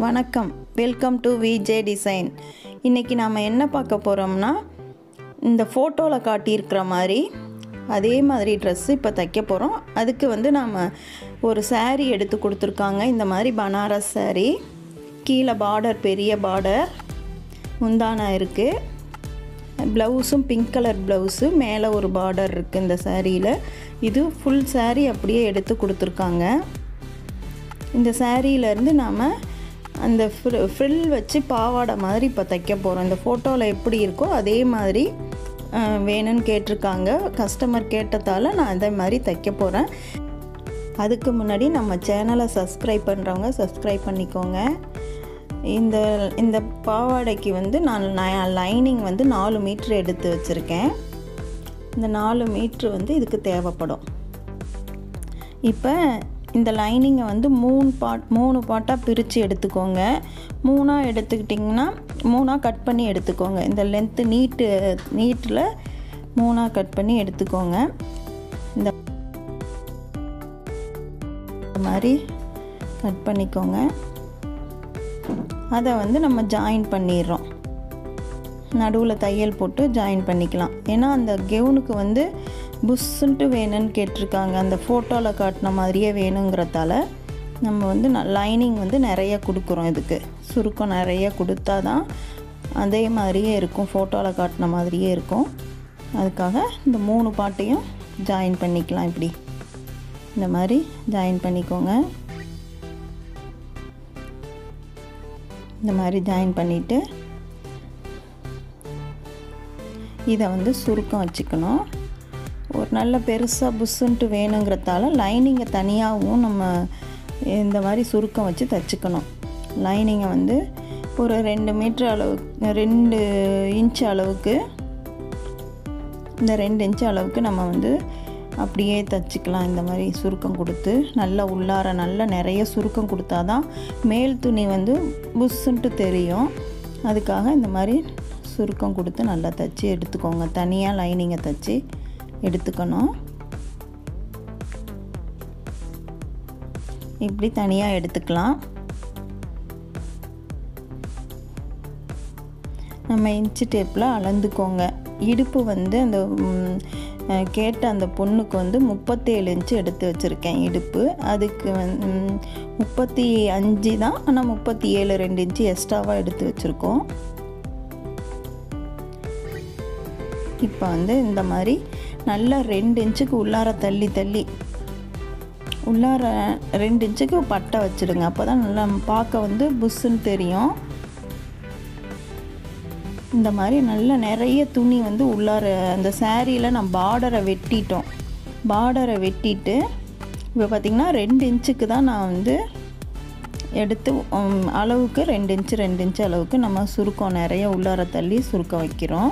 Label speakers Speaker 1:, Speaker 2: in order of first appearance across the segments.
Speaker 1: வணக்கம், welcome to VJ design. இன்றைக்கி நாம் என்ன பார்க்க போகிறோம்னா, இந்த ஃபோட்டோவில் காட்டியிருக்கிற மாதிரி அதே மாதிரி ட்ரெஸ்ஸு இப்போ தைக்க போகிறோம். அதுக்கு நாம் ஒரு saree எடுத்து கொடுத்துருக்காங்க. இந்த மாதிரி பனாரஸ் saree, கீழே பார்டர், பெரிய பார்டர், முந்தானா இருக்குது. ப்ளவுஸும் பிங்க் கலர் ப்ளவுஸு, மேலே ஒரு பார்டர் இருக்குது இந்த சாரியில். இது ஃபுல் saree அப்படியே எடுத்து கொடுத்துருக்காங்க. இந்த சாரியிலேருந்து நாம் அந்த ஃப்ரில் வச்சு பாவாடை மாதிரி இப்போ தைக்க போகிறோம். இந்த ஃபோட்டோவில் எப்படி இருக்கோ அதே மாதிரி வேணும்னு கேட்டிருக்காங்க. கஸ்டமர் கேட்டதால் நான் அதே மாதிரி தைக்க போகிறேன். அதுக்கு முன்னாடி நம்ம சேனலை சப்ஸ்கிரைப் பண்ணுறவங்க சப்ஸ்கிரைப் பண்ணிக்கோங்க. இந்த பாவாடைக்கு நான் லைனிங் 4 மீட்ரு எடுத்து வச்சுருக்கேன். இந்த 4 மீட்ரு இதுக்கு தேவைப்படும். இப்போ இந்த லைனிங்கை 3 பார்ட்டாக பிரித்து எடுத்துக்கோங்க. 3ஆக எடுத்துக்கிட்டிங்கன்னா 3ஆக கட் பண்ணி எடுத்துக்கோங்க. இந்த லென்த்து நீட்டில் 3ஆக கட் பண்ணி எடுத்துக்கோங்க. இந்த மாதிரி கட் பண்ணிக்கோங்க. அதை நம்ம ஜாயின் பண்ணிடுறோம். நடுவில் தையல் போட்டு ஜாயின் பண்ணிக்கலாம். ஏன்னா அந்த கெவுனுக்கு புஷ்ஷுன்ட்டு வேணும்னு கேட்டிருக்காங்க. அந்த ஃபோட்டோவில் காட்டின மாதிரியே வேணுங்கிறதால நம்ம லைனிங் நிறைய கொடுக்குறோம். இதுக்கு சுருக்கம் நிறைய கொடுத்தா தான் அதே மாதிரியே இருக்கும், ஃபோட்டோவில் காட்டின மாதிரியே இருக்கும். அதுக்காக இந்த 3 பார்ட்டையும் ஜாயின் பண்ணிக்கலாம். இப்படி இந்த மாதிரி ஜாயின் பண்ணிக்கோங்க. இந்த மாதிரி ஜாயின் பண்ணிவிட்டு இதை சுருக்கம் வச்சுக்கணும். ஒரு நல்ல பெருசாக புஷ்ஷுன்ட்டு வேணுங்கிறதால லைனிங்கை தனியாகவும் நம்ம இந்த மாதிரி சுருக்கம் வச்சு தைச்சிக்கணும். லைனிங்கை ஒரு 2 மீட்ரு அளவுக்கு, 2 இன்ச் அளவுக்கு, இந்த 2 இன்ச் அளவுக்கு நம்ம அப்படியே தைச்சிக்கலாம். இந்த மாதிரி சுருக்கம் கொடுத்து நல்லா உள்ளார நல்லா நிறைய சுருக்கம் கொடுத்தா தான் மேல் துணி புஷ்ஷுன்ட்டு தெரியும். அதுக்காக இந்த மாதிரி சுருக்கம் கொடுத்து நல்லா தைச்சி எடுத்துக்கோங்க. தனியாக லைனிங்கை தைச்சி எடுத்துக்கணும். இப்படி தனியாக எடுத்துக்கலாம். நம்ம இன்ச்சு டேப்பில் அளந்துக்கோங்க. இடுப்பு அந்த கேட்ட அந்த பொண்ணுக்கு 37 இன்ச்சு எடுத்து வச்சுருக்கேன் இடுப்பு. அதுக்கு 35 தான், ஆனால் 37 2 இன்ச்சு எக்ஸ்ட்ராவாக எடுத்து வச்சுருக்கோம். இப்போ இந்த மாதிரி நல்லா 2 இன்ச்சுக்கு உள்ளார தள்ளி உள்ளார 2 இன்ச்சுக்கு பட்டை வச்சுடுங்க. அப்போ தான் நல்லா பார்க்க புஷ்ஷுன்னு தெரியும். இந்த மாதிரி நல்லா நிறைய துணி உள்ளார அந்த சாரியில் நான் பார்டரை வெட்டிட்டோம். பார்டரை வெட்டிட்டு இப்போ பார்த்திங்கன்னா 2 இன்ச்சுக்கு தான் நான் எடுத்து அளவுக்கு 2 இன்ச்சு அளவுக்கு நம்ம சுருக்கம் நிறைய உள்ளார தள்ளி சுருக்கம் வைக்கிறோம்.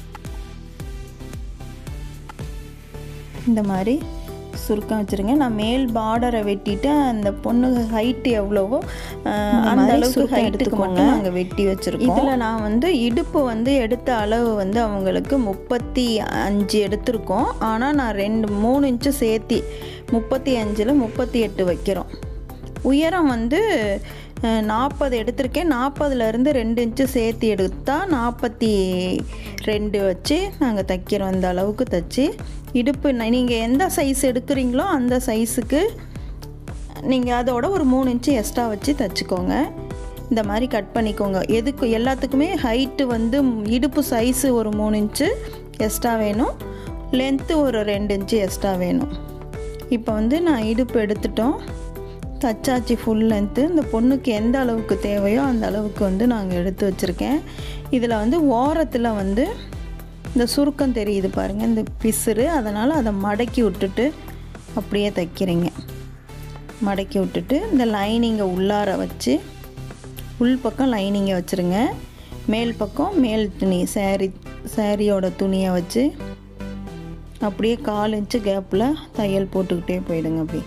Speaker 1: இந்த மாதிரி சுருக்கம் வச்சுருங்க. நான் மேல் பார்டரை வெட்டிட்டு அந்த பொண்ணு ஹைட்டு எவ்வளவோ அந்த அளவுக்கு ஹைட்டுக்கு மட்டும் நாங்கள் வெட்டி வச்சுருக்கோம். இதில் நான் இடுப்பு எடுத்த அளவு அவங்களுக்கு 35 எடுத்திருக்கோம். ஆனால் நான் 3 இன்ச்சு சேர்த்தி 35ல் 38 வைக்கிறோம். உயரம் 40 எடுத்திருக்கேன். 40லேருந்து 2 இன்ச்சு சேர்த்து எடுத்தால் 42 வச்சு நாங்கள் தைக்கிறோம். இந்த அளவுக்கு தைச்சி இடுப்பு நீங்கள் எந்த சைஸ் எடுக்கிறீங்களோ அந்த சைஸுக்கு நீங்கள் அதோட ஒரு 3 இன்ச்சு எக்ஸ்ட்ரா வச்சு தைச்சிக்கோங்க. இந்த மாதிரி கட் பண்ணிக்கோங்க. எல்லாத்துக்குமே ஹைட்டு இடுப்பு சைஸு ஒரு 3 இன்ச்சு எக்ஸ்ட்ரா வேணும், லென்த்து ஒரு 2 இன்ச்சு எக்ஸ்ட்ரா வேணும். இப்போ நான் இடுப்பு எடுத்துட்டோம், தச்சாச்சி ஃபுல் லென்த்து. இந்த பொண்ணுக்கு எந்த அளவுக்கு தேவையோ அந்த அளவுக்கு நாங்கள் எடுத்து வச்சுருக்கேன். இதில் ஓரத்தில் இந்த சுருக்கம் தெரியுது பாருங்கள், இந்த பிசுறு. அதனால் அதை மடக்கி விட்டுட்டு அப்படியே தைக்கிறீங்க. மடக்கி விட்டுட்டு இந்த லைனிங்கை உள்ளார வச்சு உள் பக்கம் லைனிங்கை வச்சுருங்க. மேல் பக்கம் மேல் துணி சாரியோட துணியை வச்சு அப்படியே 4 இன்ச்சு கேப்பில் தையல் போட்டுக்கிட்டே போயிடுங்க. அப்படி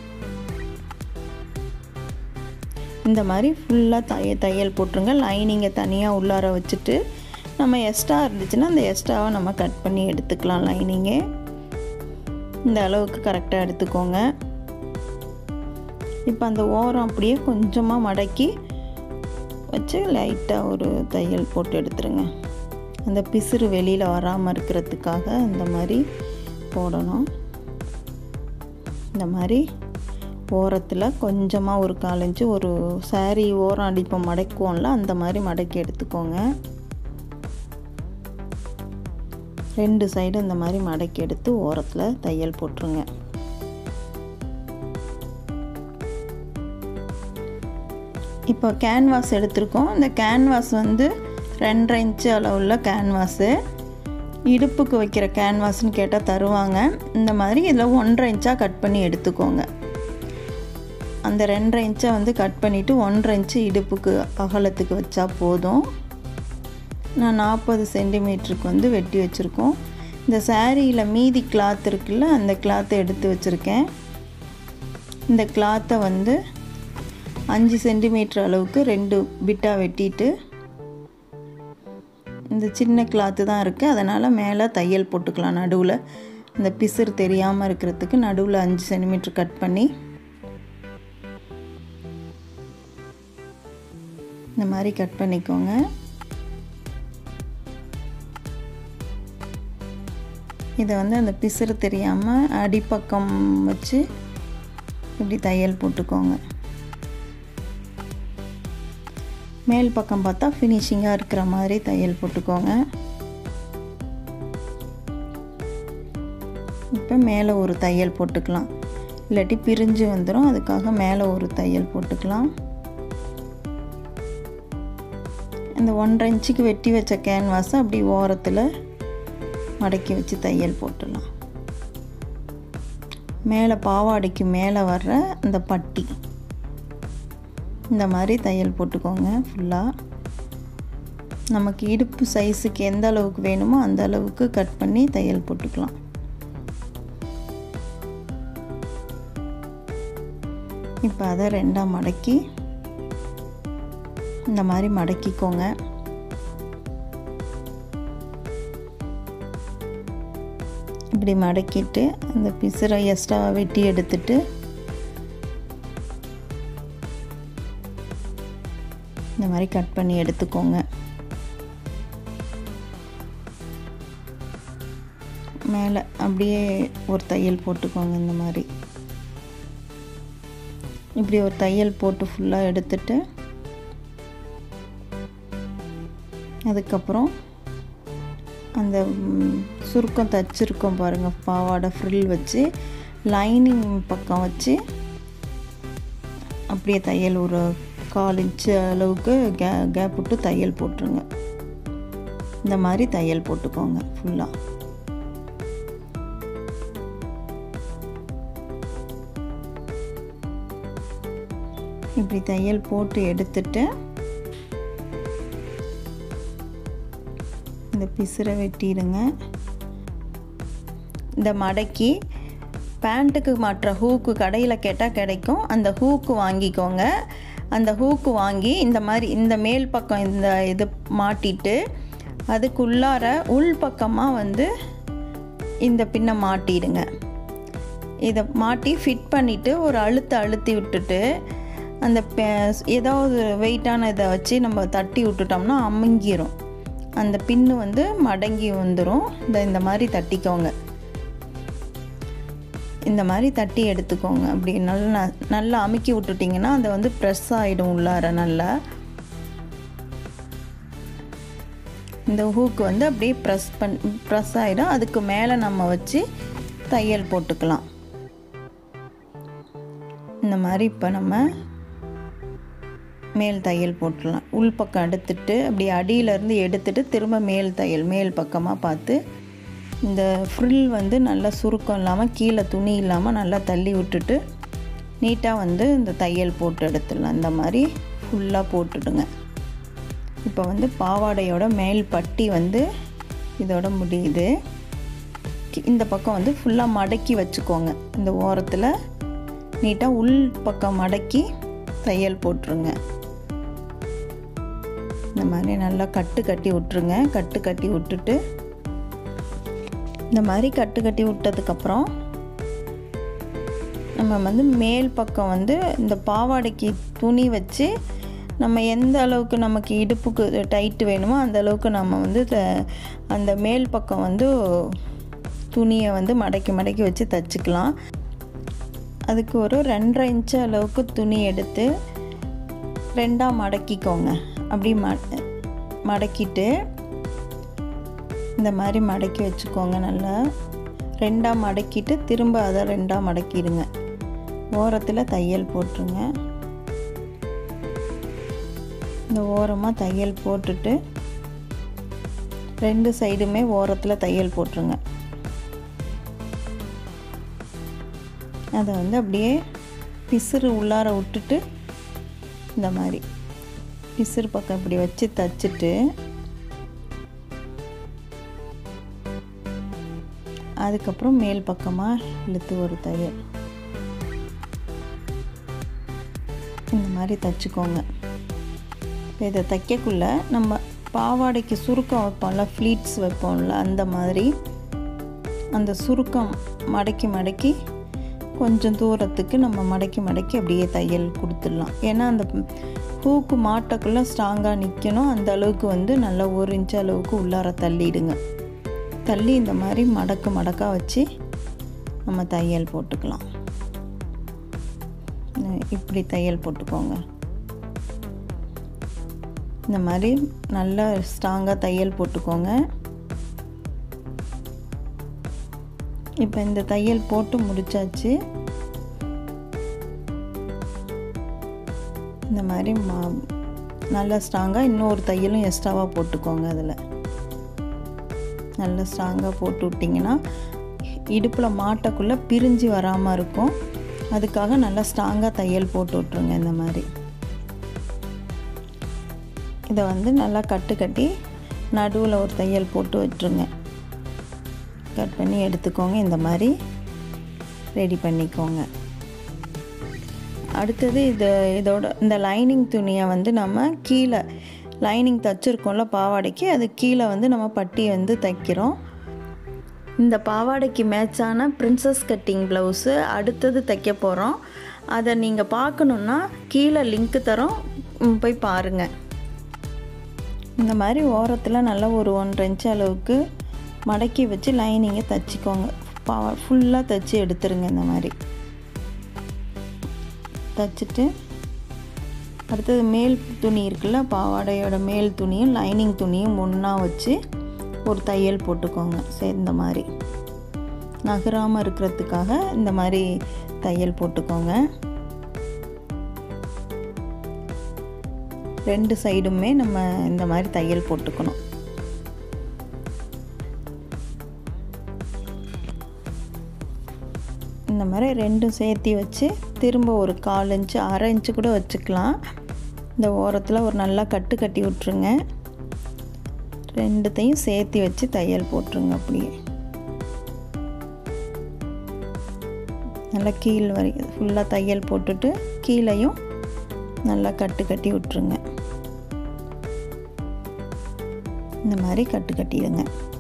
Speaker 1: இந்த மாதிரி ஃபுல்லாக தையல் போட்டுருங்க. லைனிங்கை தனியாக உள்ளார வச்சுட்டு நம்ம எக்ஸ்ட்ரா இருந்துச்சுன்னா அந்த எக்ஸ்ட்ராவை நம்ம கட் பண்ணி எடுத்துக்கலாம். லைனிங்கே இந்த அளவுக்கு கரெக்டாக எடுத்துக்கோங்க. இப்போ அந்த ஓரம் அப்படியே கொஞ்சமாக மடக்கி வச்சு லைட்டாக ஒரு தையல் போட்டு எடுத்துருங்க. அந்த பிசுறு வெளியில் வராமல் இருக்கிறதுக்காக இந்த மாதிரி போடணும். இந்த மாதிரி ஓரத்தில் கொஞ்சமாக ஒரு 1/4 இன்ச்சு ஒரு சாரீ ஓரம் அடிப்போம் மடக்குவோம்ல, அந்த மாதிரி மடக்கி எடுத்துக்கோங்க. 2 சைடு இந்த மாதிரி மடக்கி எடுத்து ஓரத்தில் தையல் போட்டுருங்க. இப்போ கேன்வாஸ் எடுத்திருக்கோம். இந்த கேன்வாஸ் வந்து 2.5 இன்ச்சு அளவுள்ள கேன்வாஸு. இடுப்புக்கு வைக்கிற கேன்வாஸ்ன்னு கேட்டால் தருவாங்க. இந்த மாதிரி இதில் 1.5 இன்ச்சாக கட் பண்ணி எடுத்துக்கோங்க. அந்த 2.5 இன்ச்சை வந்து கட் பண்ணிவிட்டு 1.5 இன்ச்சு இடுப்புக்கு அகலத்துக்கு வச்சா போதும். நான் 40 சென்டிமீட்டருக்கு வந்து வெட்டி வச்சுருக்கோம். இந்த சாரியில் மீதி கிளாத் இருக்குல்ல, அந்த கிளாத்தை எடுத்து வச்சுருக்கேன். இந்த கிளாத்தை வந்து 5 சென்டிமீட்டர் அளவுக்கு 2 பிட்டாக வெட்டிட்டு, இந்த சின்ன கிளாத்து தான் இருக்குது, அதனால் மேலே தையல் போட்டுக்கலாம். நடுவில் அந்த பிசுறு தெரியாமல் இருக்கிறதுக்கு நடுவில் 5 சென்டிமீட்டர் கட் பண்ணி இந்த மாதிரி கட் பண்ணிக்கோங்க. இதை வந்து அந்த பிசுறு தெரியாமல் அடிப்பக்கம் வச்சு இப்படி தையல் போட்டுக்கோங்க. மேல் பக்கம் பார்த்தா ஃபினிஷிங்காக இருக்கிற மாதிரி தையல் போட்டுக்கோங்க. இப்போ மேலே ஒரு தையல் போட்டுக்கலாம், இல்லாட்டி பிரிஞ்சு வந்துடும். அதுக்காக மேலே ஒரு தையல் போட்டுக்கலாம். இந்த 1.5 இன்ச்சுக்கு வெட்டி வச்ச கேன்வாஸை அப்படி ஓரத்தில் மடக்கி வச்சு தையல் போட்டுடலாம். மேலே பாவாடைக்கு மேலே வர்ற அந்த பட்டி இந்த மாதிரி தையல் போட்டுக்கோங்க. ஃபுல்லாக நமக்கு இடுப்பு சைஸுக்கு எந்த அளவுக்கு வேணுமோ அந்த அளவுக்கு கட் பண்ணி தையல் போட்டுக்கலாம். இப்போ அதை 2ஆக மடக்கி இந்த மாதிரி மடக்கிக்கோங்க. இப்படி மடக்கிட்டு அந்த பிசுரை எக்ஸ்ட்ராவை வெட்டி எடுத்துட்டு இந்த மாதிரி கட் பண்ணி எடுத்துக்கோங்க. மேலே அப்படியே ஒரு தையல் போட்டுக்கோங்க. இந்த மாதிரி இப்படி ஒரு தையல் போட்டு ஃபுல்லாக எடுத்துட்டு, அதுக்கப்புறம் அந்த சுருக்கம் தச்சிருக்கோம் பாருங்கள், பாவாடை ஃப்ரில் வச்சு லைனிங் பக்கம் வச்சு அப்படியே தையல் ஒரு 1/4 இன்ச்சு அளவுக்கு கேப் விட்டு தையல் போட்டுருங்க. இந்த மாதிரி தையல் போட்டுக்கோங்க ஃபுல்லாக. இப்படி தையல் போட்டு எடுத்துட்டு இந்த பிசுரை வெட்டிடுங்க. இந்த மடக்கி பேண்ட்டுக்கு மாட்டுற ஹூக்கு கடையில் கேட்டால் கிடைக்கும், அந்த ஹூக்கு வாங்கிக்கோங்க. அந்த ஹூக்கு வாங்கி இந்த மாதிரி இந்த மேல் பக்கம் இந்த இது மாட்டிட்டு அதுக்குள்ளார உள் பக்கமாக வந்து இந்த பின்னை மாட்டிடுங்க. இதை மாட்டி ஃபிட் பண்ணிவிட்டு ஒரு அழுத்தி விட்டுட்டு அந்த ஏதாவது வெயிட்டான இதை வச்சு நம்ம தட்டி விட்டுட்டோம்னா அமுங்கிரும். அந்த பின்னு வந்து மடங்கி வந்துடும். இந்த மாதிரி தட்டிக்கோங்க. இந்த மாதிரி தட்டி எடுத்துக்கோங்க. அப்படி நல்லா அமுக்கி விட்டுட்டிங்கன்னா அதை வந்து ப்ரெஸ் ஆகிடும் உள்ளார நல்லா. இந்த ஹூக்கு வந்து அப்படியே ப்ரெஸ் ஆகிடும். அதுக்கு மேலே நம்ம வச்சு தையல் போட்டுக்கலாம். இந்த மாதிரி இப்போ நம்ம மேல் தையல் போட்டுடலாம். உள் பக்கம் எடுத்துட்டு அப்படி அடியிலேருந்து எடுத்துட்டு திரும்ப மேல் தையல் மேல் பக்கமாக பார்த்து இந்த ஃப்ரில் வந்து நல்லா சுருக்கம் இல்லாமல் கீழே துணி இல்லாமல் நல்லா தள்ளி விட்டுட்டு நீட்டாக வந்து இந்த தையல் போட்டு எடுத்துடலாம். இந்த மாதிரி ஃபுல்லாக போட்டுடுங்க. இப்போ வந்து பாவாடையோட மேல் பட்டி வந்து இதோட முடியுது. இந்த பக்கம் வந்து ஃபுல்லாக மடக்கி வச்சுக்கோங்க. இந்த ஓரத்தில் நீட்டாக உள் பக்கம் மடக்கி தையல் போட்டுருங்க. இந்த மாதிரி நல்லா கட்டி விட்டுருங்க. கட்டி விட்டுட்டு இந்த மாதிரி கட்டி விட்டதுக்கப்புறம் நம்ம வந்து மேல் பக்கம் வந்து இந்த பாவாடைக்கு துணி வச்சு நம்ம எந்த அளவுக்கு நமக்கு இடுப்புக்கு டைட் வேணுமோ அந்த அளவுக்கு நம்ம வந்து அந்த மேல் பக்கம் வந்து துணியை வந்து மடக்கி மடக்கி வச்சு தைச்சிக்கலாம். அதுக்கு ஒரு 2.5 இன்ச்சு அளவுக்கு துணி எடுத்து 2ஆக மடக்கிக்கோங்க. அப்படி மடக்கிட்டு இந்த மாதிரி மடக்கி வச்சுக்கோங்க. நல்லா 2ஆக மடக்கிட்டு திரும்ப அதை 2ஆக மடக்கிடுங்க. ஓரத்தில் தையல் போட்டுருங்க. இந்த ஓரமாக தையல் போட்டுட்டு 2 சைடுமே ஓரத்தில் தையல் போட்டுருங்க. அதை வந்து அப்படியே பிசுறு உள்ளார விட்டுட்டு இந்த மாதிரி பிசுறு பக்கம் இப்படி வச்சு தைச்சிட்டு அதுக்கப்புறம் மேல் பக்கமாக இழுத்து ஒரு தையல் இந்த மாதிரி தைச்சிக்கோங்க. இப்போ இதை தைக்கக்குள்ள நம்ம பாவாடைக்கு சுருக்கம் வைப்போம்ல, ஃப்ளீட்ஸ் வைப்போம்ல, அந்த மாதிரி அந்த சுருக்கம் மடக்கி மடக்கி கொஞ்சம் தூரத்துக்கு நம்ம மடக்கி மடக்கி அப்படியே தையல் கொடுத்துடலாம். ஏன்னா அந்த ஹூக்கு மாட்டக்குள்ளே ஸ்ட்ராங்காக நிற்கணும். அந்த அளவுக்கு வந்து நல்லா 1 இன்ச்சு அளவுக்கு உள்ளார தள்ளிடுங்க. தள்ளி இந்த மாதிரி மடக்காக வச்சு நம்ம தையல் போட்டுக்கலாம். இப்படி தையல் போட்டுக்கோங்க. இந்த மாதிரி நல்லா ஸ்ட்ராங்காக தையல் போட்டுக்கோங்க. இப்போ இந்த தையல் போட்டு முடிச்சாச்சு. இந்த மாதிரி நல்லா ஸ்ட்ராங்காக இன்னொரு தையலும் எக்ஸ்ட்ராவாக போட்டுக்கோங்க. அதில் நல்லா ஸ்ட்ராங்காக போட்டு விட்டிங்கன்னா இடுப்பில் மாட்டக்குள்ளே பிரிஞ்சு வராமல் இருக்கும். அதுக்காக நல்லா ஸ்ட்ராங்காக தையல் போட்டு விட்ருங்க. இந்த மாதிரி இதை வந்து நல்லா கட்டி நடுவில் ஒரு தையல் போட்டு விட்டுருங்க. கட் பண்ணி எடுத்துக்கோங்க. இந்த மாதிரி ரெடி பண்ணிக்கோங்க. அடுத்தது இதோட இந்த லைனிங் துணியை வந்து நம்ம கீழே லைனிங் தைச்சிருக்கோம்ல பாவாடைக்கு, அது கீழே வந்து நம்ம பட்டி வந்து தைக்கிறோம். இந்த பாவாடைக்கு மேட்சான பிரின்சஸ் கட்டிங் ப்ளவுஸு அடுத்தது தைக்க போகிறோம். அதை நீங்கள் பார்க்கணுன்னா கீழே லிங்க்கு தரோம், போய் பாருங்கள். இந்த மாதிரி ஓரத்தில் நல்லா ஒரு 1.5 இன்ச்சு அளவுக்கு மடக்கி வச்சு லைனிங்கை தைச்சிக்கோங்க. ஃபுல்லாக தைச்சி எடுத்துருங்க. இந்த மாதிரி தைச்சிட்டு அடுத்தது மேல் துணி இருக்குல்ல, பாவாடையோட மேல் துணியும் லைனிங் துணியும் ஒன்றா வச்சு ஒரு தையல் போட்டுக்கோங்க. இந்த மாதிரி நகராமல் இருக்கிறதுக்காக இந்த மாதிரி தையல் போட்டுக்கோங்க. 2 சைடுமே நம்ம இந்த மாதிரி தையல் போட்டுக்கணும். இந்த மாதிரி 2 சேர்த்தி வச்சு திரும்ப ஒரு 1/4 இன்ச்சு 1/2 இன்ச்சு கூட வச்சுக்கலாம். இந்த ஓரத்தில் ஒரு நல்லா கட்டி விட்ருங்க. 2த்தையும் சேர்த்தி வச்சு தையல் போட்டுருங்க. அப்படியே நல்லா கீழ் வரைக்கும் ஃபுல்லாக தையல் போட்டுட்டு கீழையும் நல்லா கட்டி விட்ருங்க. இந்த மாதிரி கட்டிடுங்க.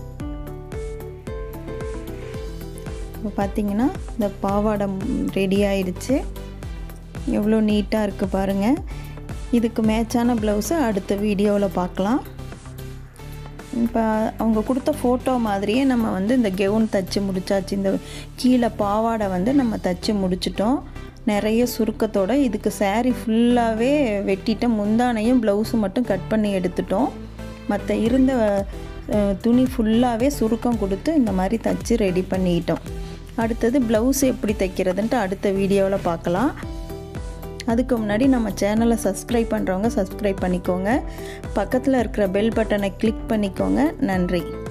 Speaker 1: இப்போ பார்த்திங்கன்னா இந்த பாவாடை ரெடி ஆயிடுச்சு. எவ்வளோ நீட்டாக இருக்குது பாருங்கள். இதுக்கு மேட்சான ப்ளவுஸை அடுத்த வீடியோவில் பார்க்கலாம். இப்போ அவங்க கொடுத்த ஃபோட்டோ மாதிரியே நம்ம வந்து இந்த கெவுன் தைச்சி முடிச்சாச்சு. இந்த கீழே பாவாடை வந்து நம்ம தைச்சி முடிச்சிட்டோம். நிறைய சுருக்கத்தோடு இதுக்கு saree ஃபுல்லாகவே வெட்டிட்டோம். முந்தானையும் ப்ளவுஸும் மட்டும் கட் பண்ணி எடுத்துட்டோம். மற்ற இருந்த துணி ஃபுல்லாகவே சுருக்கம் கொடுத்து இந்த மாதிரி தைச்சி ரெடி பண்ணிட்டோம். அடுத்தது ப்ளவுஸ் எப்படி தைக்கிறதுன்ட்டு அடுத்த வீடியோவில் பார்க்கலாம். அதுக்கு முன்னாடி நம்ம சேனலை சப்ஸ்கிரைப் பண்ணுறவங்க சப்ஸ்கிரைப் பண்ணிக்கோங்க. பக்கத்தில் இருக்கிற பெல் பட்டனை கிளிக் பண்ணிக்கோங்க. நன்றி.